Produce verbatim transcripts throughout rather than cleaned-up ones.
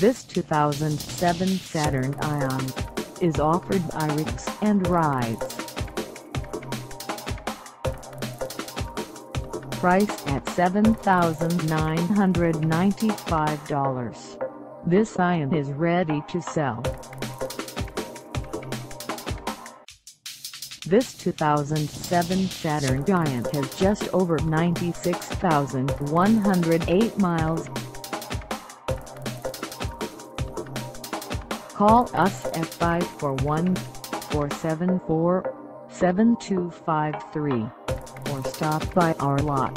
This two thousand seven Saturn Ion is offered by Ricks and Rides. Priced at seven thousand nine hundred ninety-five dollars, this Ion is ready to sell. This two thousand seven Saturn Ion has just over ninety-six thousand one hundred eight miles. Call us at five four one, four seven four, seven two five three or stop by our lot.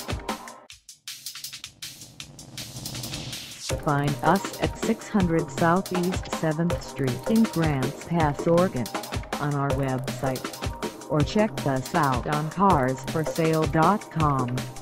Find us at six hundred Southeast seventh Street in Grants Pass, Oregon, on our website, or check us out on cars for sale dot com.